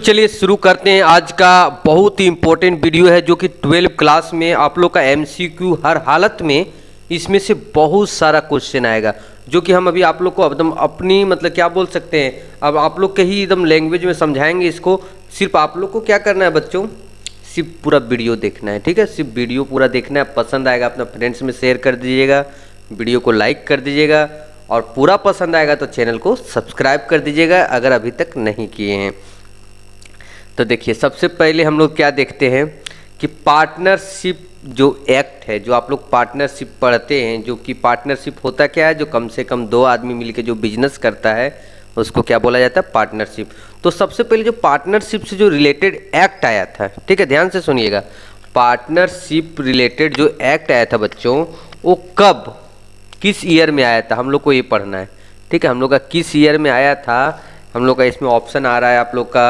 चलिए शुरू करते हैं। आज का बहुत ही इम्पोर्टेंट वीडियो है जो कि 12 क्लास में आप लोग का एमसीक्यू हर हालत में इसमें से बहुत सारा क्वेश्चन आएगा, जो कि हम अभी आप लोग को एकदम अपनी मतलब क्या बोल सकते हैं, अब आप लोग के ही एकदम लैंग्वेज में समझाएंगे इसको। सिर्फ आप लोग को क्या करना है बच्चों, सिर्फ पूरा वीडियो देखना है, ठीक है। सिर्फ वीडियो पूरा देखना है, पसंद आएगा अपना फ्रेंड्स में शेयर कर दीजिएगा, वीडियो को लाइक कर दीजिएगा और पूरा पसंद आएगा तो चैनल को सब्सक्राइब कर दीजिएगा अगर अभी तक नहीं किए हैं। तो देखिए, सबसे पहले हम लोग क्या देखते हैं कि पार्टनरशिप जो एक्ट है, जो आप लोग पार्टनरशिप पढ़ते हैं, जो कि पार्टनरशिप होता क्या है, जो कम से कम दो आदमी मिलकर जो बिजनेस करता है उसको क्या बोला जाता है, पार्टनरशिप। तो सबसे पहले जो पार्टनरशिप से जो रिलेटेड एक्ट आया था, ठीक है, ध्यान से सुनिएगा, पार्टनरशिप रिलेटेड जो एक्ट आया था बच्चों, वो कब किस ईयर में आया था, हम लोग को ये पढ़ना है, ठीक है। हम लोग का किस ईयर में आया था, हम लोग का इसमें ऑप्शन आ रहा है आप लोग का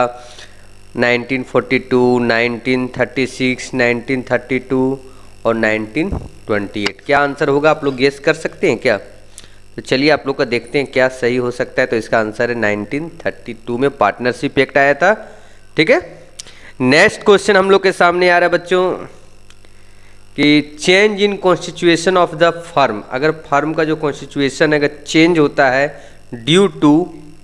1942, 1936, 1932 और 1928। क्या आंसर होगा, आप लोग गेस कर सकते हैं क्या? तो चलिए आप लोग का देखते हैं क्या सही हो सकता है। तो इसका आंसर है 1932 में पार्टनरशिप एक्ट आया था, ठीक है। नेक्स्ट क्वेश्चन हम लोग के सामने आ रहा है बच्चों कि change in constitution of the firm, अगर फर्म का जो कॉन्स्टिट्यूशन है अगर चेंज होता है due to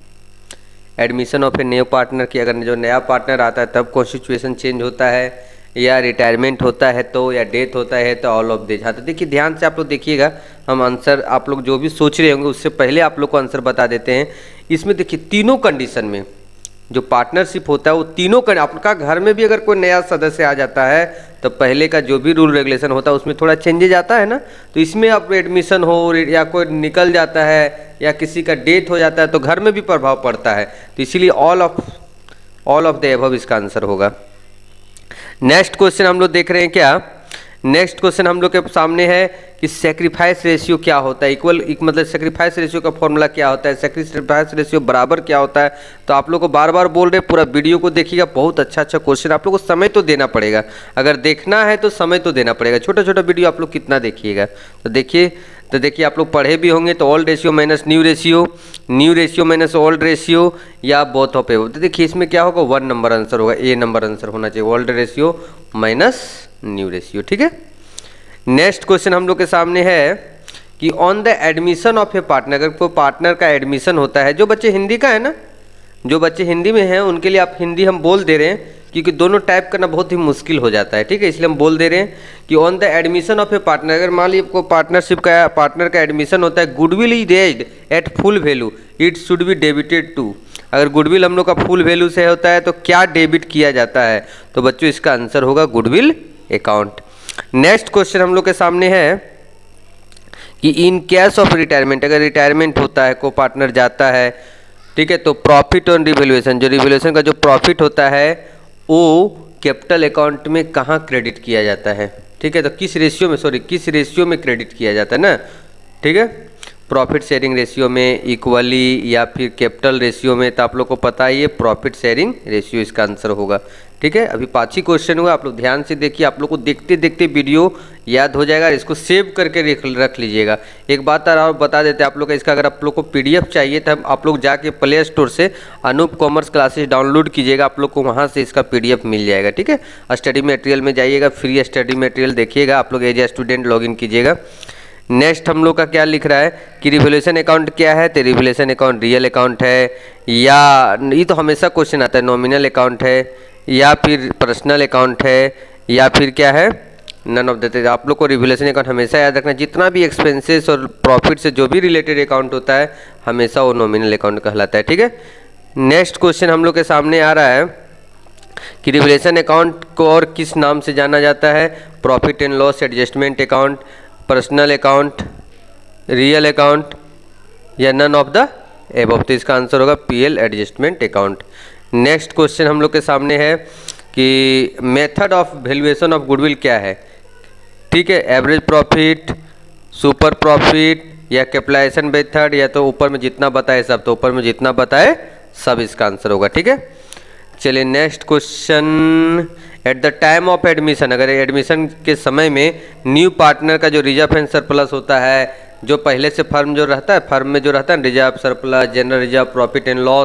admission of a new partner, की अगर जो नया पार्टनर आता है तब कॉन्स्टिट्यूशन चेंज होता है, या रिटायरमेंट होता है तो, या डेथ होता है तो, ऑल ऑफ दिस। हाँ, तो देखिए ध्यान से आप लोग देखिएगा, हम आंसर आप लोग जो भी सोच रहे होंगे उससे पहले आप लोग को आंसर बता देते हैं। इसमें देखिए तीनों कंडीशन में जो पार्टनरशिप होता है वो तीनों आपका घर में भी अगर कोई नया सदस्य आ जाता है तो पहले का जो भी रूल रेगुलेशन होता है उसमें थोड़ा चेंजेज आता है ना। तो इसमें अब एडमिशन हो या कोई निकल जाता है या किसी का डेथ हो जाता है तो घर में भी प्रभाव पड़ता है, तो इसीलिए ऑल ऑफ द एबव इसका आंसर होगा। नेक्स्ट क्वेश्चन हम लोग देख रहे हैं क्या, नेक्स्ट क्वेश्चन हम लोग के सामने है कि सेक्रीफाइस रेशियो क्या होता है, मतलब सेक्रीफाइस रेशियो का फॉर्मूला क्या होता है, सेक्रीफाइस रेशियो बराबर क्या होता है। तो आप लोग को बार बार बोल रहे, पूरा वीडियो को देखिएगा, बहुत अच्छा क्वेश्चन। आप लोग को समय तो देना पड़ेगा, अगर देखना है तो समय तो देना पड़ेगा। छोटा छोटा वीडियो आप लोग कितना देखिएगा, तो देखिए आप लोग पढ़े भी होंगे तो old ratio minus new ratio minus old ratio, या बोथ ऑफ एबव। तो देखिए इसमें क्या होगा, 1 नंबर आंसर होगा, ए नंबर आंसर होना चाहिए, old ratio minus new ratio, ठीक है। नेक्स्ट क्वेश्चन हम लोग के सामने है कि on the admission of a partner, अगर कोई पार्टनर का एडमिशन होता है, जो बच्चे हिंदी का है ना, जो बच्चे हिंदी में हैं उनके लिए आप हिंदी हम बोल दे रहे हैं क्योंकि दोनों टाइप करना बहुत ही मुश्किल हो जाता है, ठीक है, इसलिए हम बोल दे रहे हैं कि on the admission of a partner, अगर मान लीजिए आपको पार्टनर का एडमिशन होता है, goodwill is raised at full value, it should be debited to. अगर गुडविल हम लोग का फुल वैल्यू से होता है तो क्या डेबिट किया जाता है, तो बच्चों इसका आंसर होगा गुडविल अकाउंट। नेक्स्ट क्वेश्चन हम लोग के सामने है कि इन केस ऑफ रिटायरमेंट, अगर रिटायरमेंट होता है, को पार्टनर जाता है, ठीक है, तो प्रॉफिट ऑन रिवैल्यूएशन, जो रिवैल्यूएशन का जो प्रॉफिट होता है वो कैपिटल अकाउंट में कहाँ क्रेडिट किया जाता है, ठीक है। तो किस रेशियो में क्रेडिट किया जाता है ना, ठीक है, प्रॉफिट शेयरिंग रेशियो में, इक्वली, या फिर कैपिटल रेशियो में। तो आप लोग को पता ही है प्रॉफिट शेयरिंग रेशियो इसका आंसर होगा, ठीक है। अभी 5 ही क्वेश्चन हुआ, आप लोग ध्यान से देखिए, आप लोग को देखते देखते वीडियो याद हो जाएगा, इसको सेव करके रख लीजिएगा। एक बात और बता देते हैं आप लोग का, इसका अगर आप लोग को PDF चाहिए तो आप लोग जाके प्ले स्टोर से अनूप कॉमर्स क्लासेस डाउनलोड कीजिएगा, आप लोग को वहाँ से इसका PDF मिल जाएगा, ठीक है। स्टडी मटेरियल में जाइएगा, फ्री स्टडी मटेरियल देखिएगा, आप लोग एज ए स्टूडेंट लॉगिन कीजिएगा। नेक्स्ट हम लोग का क्या लिख रहा है कि रिवैल्यूएशन अकाउंट क्या है, तो रिवैल्यूएशन अकाउंट रियल अकाउंट है, या ये तो हमेशा क्वेश्चन आता है, नॉमिनल अकाउंट है, या फिर पर्सनल अकाउंट है, या फिर क्या है, नन ऑफ द। आप लोग को रिवैल्यूएशन अकाउंट हमेशा याद रखना, जितना भी एक्सपेंसेस और प्रॉफिट से जो भी रिलेटेड अकाउंट होता है हमेशा वो नॉमिनल अकाउंट कहलाता है, ठीक है। नेक्स्ट क्वेश्चन हम लोग के सामने आ रहा है कि रिवैल्यूएशन अकाउंट को और किस नाम से जाना जाता है, profit and loss adjustment account, personal account, real account, या नन ऑफ द एबव। तो इसका आंसर होगा PL adjustment account. Next question हम लोग के सामने है कि method of valuation of goodwill क्या है, ठीक है, एवरेज प्रॉफिट, सुपर प्रॉफिट, या कैपिटलाइजेशन मेथड, या तो ऊपर में जितना बताए सब, तो ऊपर में जितना बताए सब इसका आंसर होगा, ठीक है। चलिए next question, at the time of admission, अगर एडमिशन के समय में न्यू पार्टनर का जो रिजर्व एंड सरप्लस होता है, जो पहले से फर्म जो रहता है, फर्म में जो रहता है reserve, surplus, general reserve, profit and loss,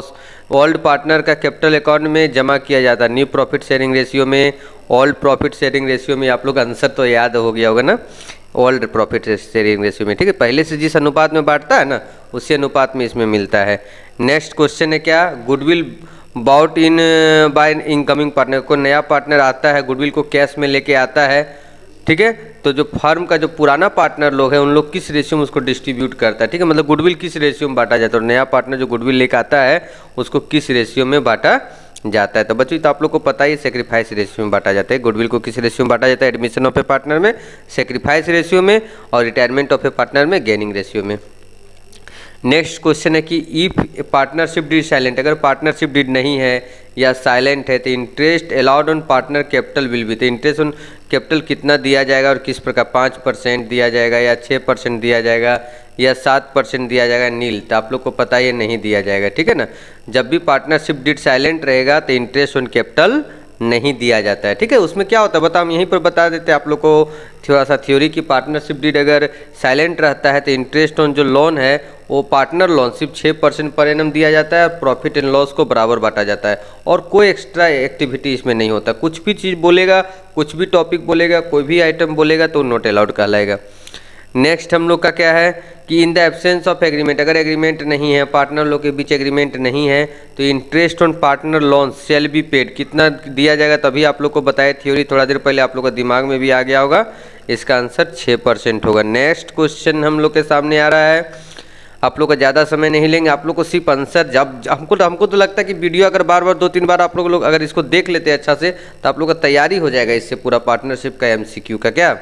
old partner का कैपिटल अकाउंट में जमा किया जाता है। न्यू प्रॉफिट शेयरिंग रेशियो में, ओल्ड प्रॉफिट शेयरिंग रेशियो में, आप लोग आंसर तो याद हो गया होगा ना, ओल्ड प्रॉफिट शेयरिंग रेशियो में, ठीक है। पहले से जिस अनुपात में बांटता है ना, उसी अनुपात में इसमें मिलता है। नेक्स्ट क्वेश्चन है क्या, goodwill brought in by incoming partner. को नया पार्टनर आता है, गुडविल को कैश में लेके आता है, ठीक है, तो जो फर्म का जो पुराना पार्टनर लोग हैं उन लोग किस रेशियो में उसको डिस्ट्रीब्यूट करता है, ठीक है, मतलब गुडविल किस रेशियो में बांटा जाता है, और नया पार्टनर जो गुडविल लेकर आता है उसको किस रेशियो में बांटा जाता है। तो बच्चों तो आप लोग को पता ही, सेक्रीफाइस रेशियो में बांटा जाता है। गुडविल को किस रेशियो में बांटा जाता है, एडमिशन ऑफ ए पार्टनर में, सेक्रीफाइस रेशियो में, और रिटायरमेंट ऑफ ए पार्टनर में, गेनिंग रेशियो में। नेक्स्ट क्वेश्चन है कि इफ पार्टनरशिप डीड साइलेंट, अगर पार्टनरशिप डीड नहीं है या साइलेंट है तो interest allowed on partner capital will be, तो इंटरेस्ट ऑन कैपिटल कितना दिया जाएगा और किस प्रकार, 5% दिया जाएगा या 6% दिया जाएगा या 7% दिया जाएगा, नील। तो आप लोग को पता है ये नहीं दिया जाएगा, ठीक है ना। जब भी पार्टनरशिप डीड साइलेंट रहेगा तो इंटरेस्ट ऑन कैपिटल नहीं दिया जाता है, ठीक है। उसमें क्या होता है बता, हम यहीं पर बता देते हैं आप लोग को थोड़ा सा थ्योरी की। पार्टनरशिप डीड अगर साइलेंट रहता है तो इंटरेस्ट ऑन जो लोन है वो पार्टनर लोन सिर्फ 6% पर एनम दिया जाता है और प्रॉफिट एंड लॉस को बराबर बांटा जाता है, और कोई एक्स्ट्रा एक्टिविटी इसमें नहीं होता। कुछ भी चीज़ बोलेगा, कुछ भी टॉपिक बोलेगा, कोई भी आइटम बोलेगा तो नॉट अलाउड कहलाएगा। नेक्स्ट हम लोग का क्या है कि in the absence of agreement, अगर एग्रीमेंट नहीं है, पार्टनर लोग के बीच एग्रीमेंट नहीं है, तो interest on partner loan shall be paid, कितना दिया जाएगा, तभी आप लोग को बताया थ्योरी थोड़ा देर पहले, आप लोग का दिमाग में भी आ गया होगा। इसका आंसर 6% होगा। नेक्स्ट क्वेश्चन हम लोग के सामने आ रहा है, आप लोग का ज़्यादा समय नहीं लेंगे, आप लोग को सिर्फ आंसर, जब हमको तो लगता है कि वीडियो अगर बार बार 2-3 बार आप लोग अगर इसको देख लेते हैं अच्छा से, तो आप लोग का तैयारी हो जाएगा इससे पूरा पार्टनरशिप का MCQ का। क्या,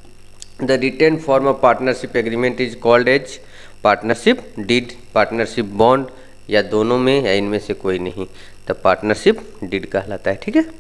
the written form of partnership agreement is called as partnership deed, partnership bond, या दोनों में या इनमें से कोई नहीं, तब पार्टनरशिप डीड कहलाता है, ठीक है।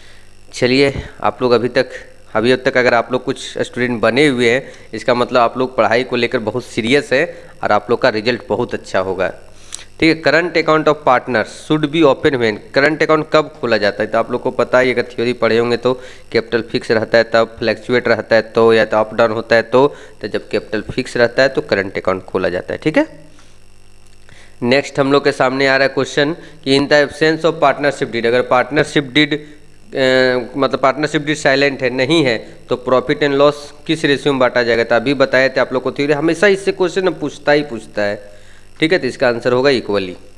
चलिए, आप लोग अभी तक अगर आप लोग कुछ स्टूडेंट बने हुए हैं, इसका मतलब आप लोग पढ़ाई को लेकर बहुत सीरियस है और आप लोग का रिजल्ट बहुत अच्छा होगा, ठीक है। Current account of partner should be open when, current account कब खोला जाता है, तो आप लोग को पता है, अगर थ्योरी पढ़े होंगे तो कैपिटल फिक्स रहता है तब, फ्लैक्चुएट रहता है तो, या तो अप डाउन होता है तो जब कैपिटल फिक्स रहता है तो करंट अकाउंट खोला जाता है, ठीक है। नेक्स्ट हम लोग के सामने आ रहा है क्वेश्चन कि in the absence of partnership deed, अगर पार्टनरशिप डीड मतलब पार्टनरशिप डीड साइलेंट है, नहीं है, तो प्रॉफिट एंड लॉस किस रेशियो में बांटा जाएगा। तो अभी बताए थे आप लोग को थ्योरी, हमेशा इससे क्वेश्चन पूछता ही पूछता है, ठीक है। तो इसका आंसर होगा इक्वली।